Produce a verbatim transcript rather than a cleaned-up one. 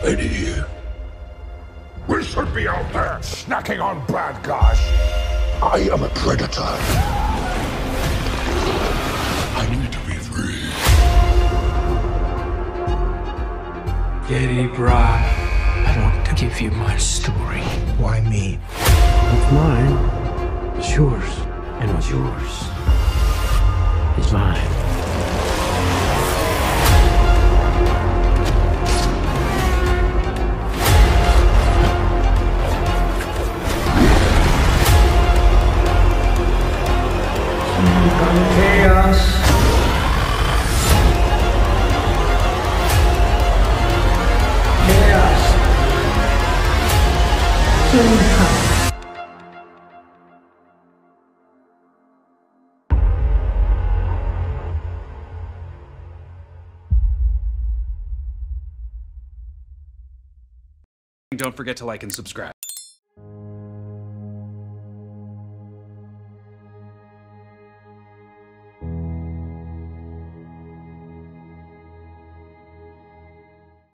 Eddie, we should be out there snacking on bad guys. I am a predator. I need to be free. Eddie, brah, I want to give you my story. Why me? What's mine is yours, and what's yours is mine. Chaos. Chaos. Somehow. Don't forget to like and subscribe.